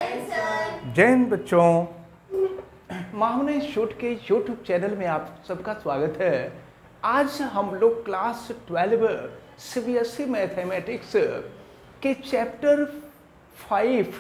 जय हिंद बच्चों, मामने शूट के यूट्यूब चैनल में आप सबका स्वागत है। आज हम लोग क्लास 12 सीबीएसई मैथमेटिक्स के चैप्टर 5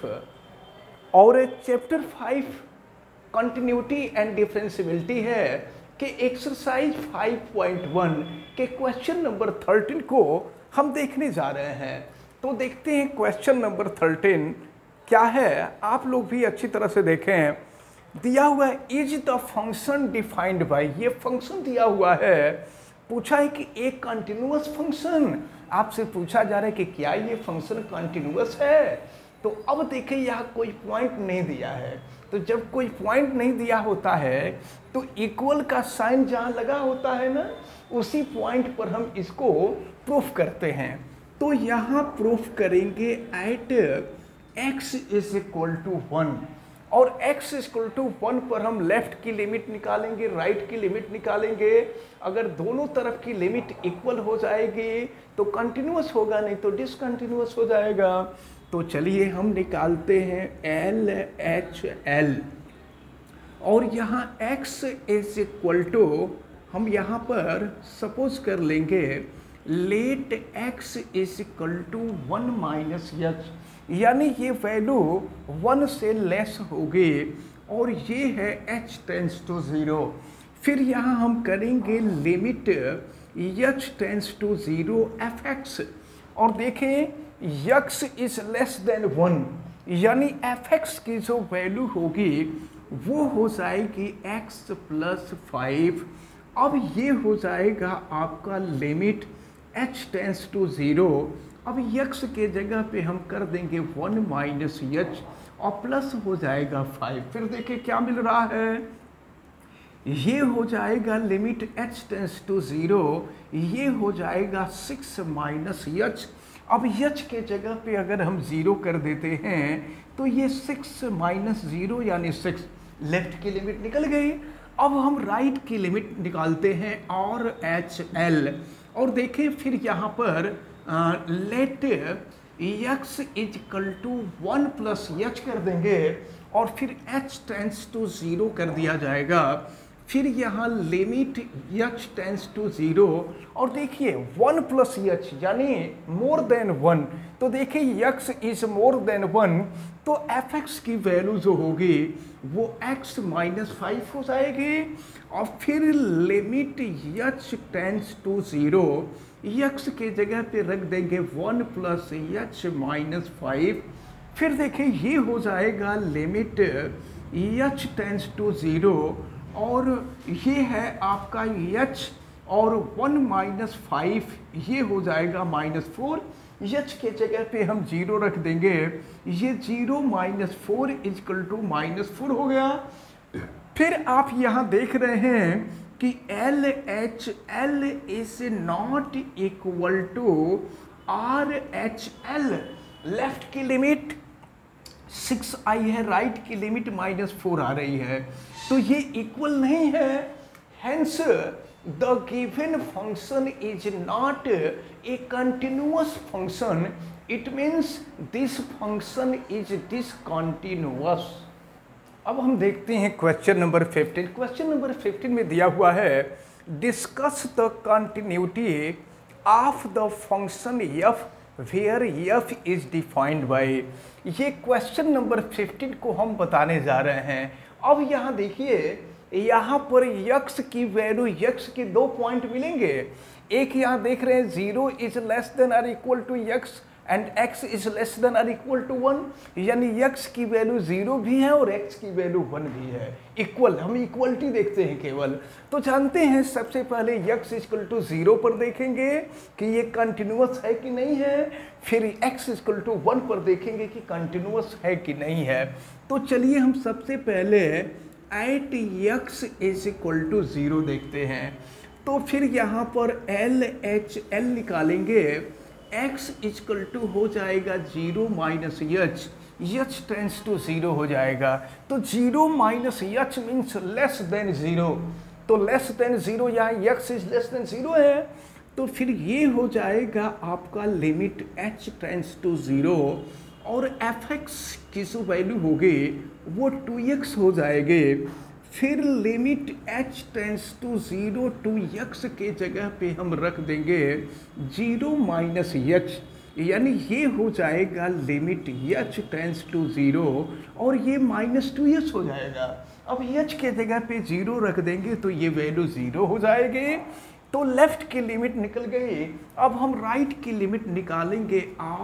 और चैप्टर 5 कंटिन्यूटी एंड डिफरेंशियबिलिटी है कि एक्सरसाइज 5.1 के क्वेश्चन नंबर 13 को हम देखने जा रहे हैं। तो देखते हैं क्वेश्चन नंबर 13 क्या है, आप लोग भी अच्छी तरह से देखें। दिया हुआ है is the function defined by, ये फंक्शन दिया हुआ है, पूछा है कि एक कंटिन्यूअस फंक्शन, आपसे पूछा जा रहा है कि क्या ये फंक्शन कंटिन्यूअस है। तो अब देखिए यहाँ कोई पॉइंट नहीं दिया है, तो जब कोई पॉइंट नहीं दिया होता है तो इक्वल का साइन जहाँ लगा होता है ना, उसी पॉइंट पर हम इसको प्रूफ करते हैं। तो यहाँ प्रूफ करेंगे at x is equal to 1 और x इक्वल टू 1 पर हम लेफ्ट की लिमिट निकालेंगे, राइट की लिमिट निकालेंगे। अगर दोनों तरफ की लिमिट इक्वल हो जाएगी तो कंटिन्यूअस होगा, नहीं तो डिसकंटिन्यूअस हो जाएगा। तो चलिए हम निकालते हैं LHL और यहाँ x इज इक्वल टू, हम यहाँ पर सपोज कर लेंगे let x is equal to 1 minus h, यानी ये वैल्यू 1 से लेस होगी और ये है h टेंस टू 0। फिर यहाँ हम करेंगे limit h tends to 0 fx और देखें x इज लेस देन 1, यानी fx की जो वैल्यू होगी वो हो जाएगी x प्लस 5। अब ये हो जाएगा आपका लिमिट h टेंस टू 0। अब x के जगह पे हम कर देंगे 1 माइनस h और प्लस हो जाएगा 5। फिर देखिए क्या मिल रहा है, ये हो जाएगा लिमिट h टेंस टू 0, ये हो जाएगा 6 माइनस h। अब h के जगह पे अगर हम 0 कर देते हैं तो ये 6 माइनस 0 यानी 6, लेफ्ट की लिमिट निकल गई। अब हम राइट की लिमिट निकालते हैं और HL और देखें फिर यहाँ पर let x is equal to 1 plus h कर देंगे और फिर h टेंस टू 0 कर दिया जाएगा। फिर यहाँ लिमिट h टेंस टू 0 और देखिए 1 प्लस h यानी मोर देन 1, तो देखिए x इज मोर देन 1, तो fx की वैल्यू जो होगी वो x माइनस 5 हो जाएगी। और फिर limit h tends to 0, x के जगह पे रख देंगे 1 प्लस h माइनस 5। फिर देखिए ये हो जाएगा लिमिट h टेंस टू 0 और ये है आपका h और 1 माइनस 5, ये हो जाएगा माइनस 4। h के जगह पे हम 0 रख देंगे, ये 0 माइनस 4 इजकल टू माइनस 4 हो गया। फिर आप यहाँ देख रहे हैं कि LHL is not equal to RHL, left की लिमिट 6 आई है, राइट की लिमिट माइनस 4 आ रही है, तो ये इक्वल नहीं है। Hence the given function is not a continuous function, it means this function is discontinuous. अब हम देखते हैं क्वेश्चन नंबर 15। क्वेश्चन नंबर 15 में दिया हुआ है discuss the continuity of the function f where f is defined by. ये question number 15 को हम बताने जा रहे हैं। अब यहाँ देखिए, यहाँ पर x की वैल्यू, x के 2 पॉइंट मिलेंगे। एक यहाँ देख रहे हैं 0 is less than or equal to x and x is less than or equal to 1, यानी x की वैल्यू 0 भी है और x की वैल्यू 1 भी है, इक्वल। हम इक्वलिटी देखते हैं केवल। तो जानते हैं सबसे पहले x इक्वल टू 0 पर देखेंगे कि ये कंटिन्यूअस है कि नहीं है, फिर x इक्वल टू 1 पर देखेंगे कि कंटिन्यूअस है कि नहीं है। तो चलिए हम सबसे पहले at x is equal to 0 देखते हैं। तो फिर यहाँ पर LHL निकालेंगे, x इक्वल टू हो जाएगा 0 माइनस h टेंस टू 0 हो जाएगा। तो 0 minus h means less than 0, तो लेस देन 0 यहाँ x इज लेस देन 0 है, तो फिर ये हो जाएगा आपका लिमिट h टेंस टू 0 और एफ एक्स की जो वैल्यू होगी वो 2x हो जाएगी। फिर limit h tends to 0 2x के जगह पे हम रख देंगे 0 माइनस h, यानी ये हो जाएगा लिमिट h टेंस टू 0 और ये माइनस 2h हो जाएगा। अब h के जगह पे 0 रख देंगे तो ये वैल्यू 0 हो जाएगी। तो लेफ्ट की लिमिट निकल गई। अब हम राइट की लिमिट निकालेंगे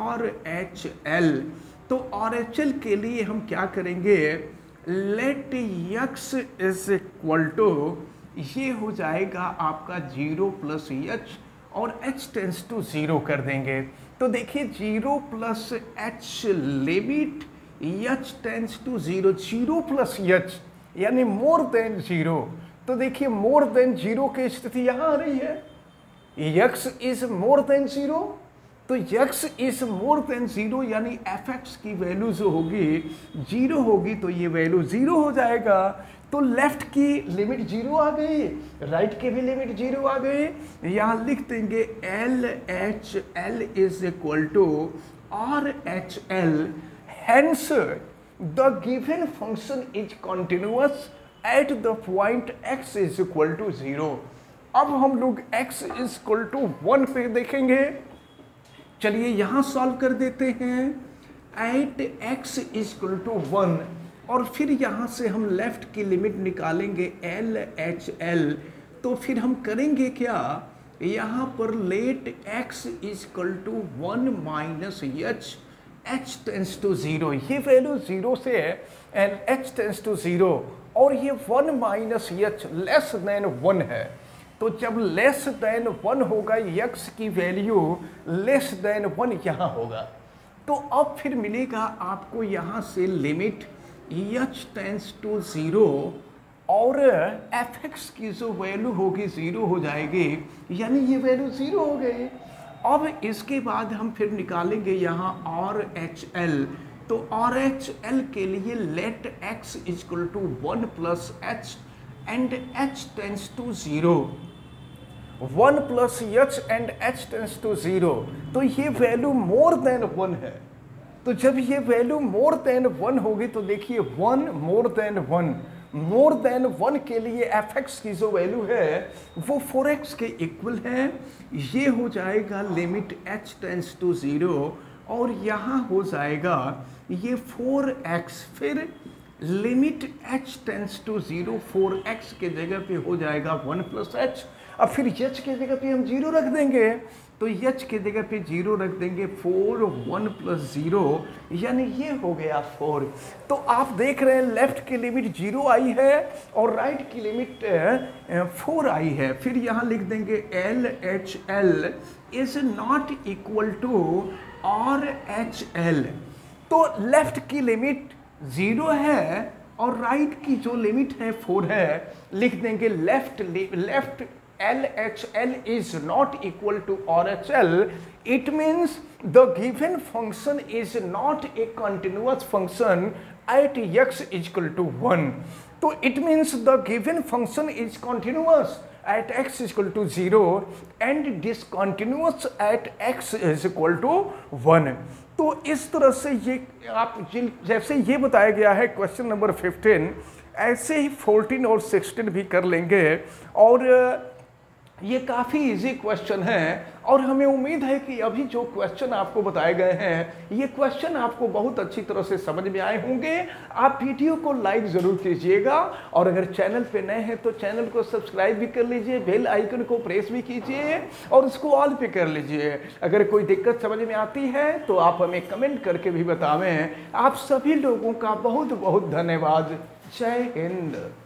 RHL। तो RHL के लिए हम क्या करेंगे, let x is equal to, ये हो जाएगा आपका 0 प्लस h और h टेंस टू 0 कर देंगे। तो देखिए 0 plus h limit h tends to 0, 0 plus h यानी मोर देन 0। तो देखिए मोर देन 0 की स्थिति यहाँ आ रही है, x इज मोर देन 0। तो x इज मोर देन 0 यानी fx की वैल्यू जो होगी 0 होगी, तो ये वैल्यू 0 हो जाएगा। तो लेफ्ट की लिमिट 0 आ गई, राइट की भी लिमिट 0 आ गई। यहाँ लिख देंगे LHL is equal to RHL, hence the given function is continuous at the point x is equal to 0। अब हम लोग x इज इक्वल टू 1 पे देखेंगे। चलिए यहाँ सॉल्व कर देते हैं। At x is equal to 1 और फिर यहाँ से हम लेफ्ट की लिमिट निकालेंगे LHL। तो फिर हम करेंगे क्या, यहाँ पर let x is equal to 1 minus h tends to 0, ये वैल्यू 0 से है एंड h टेंस टू 0 और ये 1 माइनस h लेस देन 1 है। तो जब लेस देन 1 होगा x की वैल्यू लेस देन 1 यहाँ होगा। तो अब फिर मिलेगा आपको यहाँ से लिमिट h टेंस टू 0 और fx की जो वैल्यू होगी 0 हो जाएगी, यानी ये वैल्यू 0 हो गई। अब इसके बाद हम फिर निकालेंगे यहाँ RHL। तो RHL के लिए let x equal to 1 plus h and h tends to 0, 1 plus h and h tends to 0। तो ये वैल्यू मोर देन 1 है। तो जब ये वैल्यू मोर देन 1 होगी तो देखिए 1 मोर देन 1, मोर देन 1 के लिए fx की जो वैल्यू है वो 4x के इक्वल है। ये हो जाएगा लिमिट h टेंस टू 0 और यहाँ हो जाएगा ये 4x, फिर limit h tends to 0, 4x के जगह पे हो जाएगा 1 प्लस h। अब फिर h के जगह पे हम 0 रख देंगे, तो h के जगह पे 0 रख देंगे 4, 1 प्लस 0 यानी ये हो गया 4। तो आप देख रहे हैं लेफ्ट की लिमिट 0 आई है और राइट की लिमिट 4 आई है। फिर यहाँ लिख देंगे LHL is not equal to RHL। तो लेफ्ट की लिमिट 0 है और राइट की जो लिमिट है 4 है, लिख देंगे left LHL is not equal to RHL. It means the given function is not a continuous function at x is equal to 1. So it means the given function is continuous at x is equal to 0 and discontinuous at x is equal to 1. तो इस तरह से ये आप जैसे ये बताया गया है क्वेश्चन नंबर 15, ऐसे ही 14 और 16 भी कर लेंगे। और ये काफ़ी इजी क्वेश्चन है और हमें उम्मीद है कि अभी जो क्वेश्चन आपको बताए गए हैं ये क्वेश्चन आपको बहुत अच्छी तरह से समझ में आए होंगे। आप वीडियो को लाइक ज़रूर कीजिएगा और अगर चैनल पे नए हैं तो चैनल को सब्सक्राइब भी कर लीजिए, बेल आइकन को प्रेस भी कीजिए और उसको ऑल पे कर लीजिए। अगर कोई दिक्कत समझ में आती है तो आप हमें कमेंट करके भी बतावें। आप सभी लोगों का बहुत बहुत धन्यवाद। जय हिंद।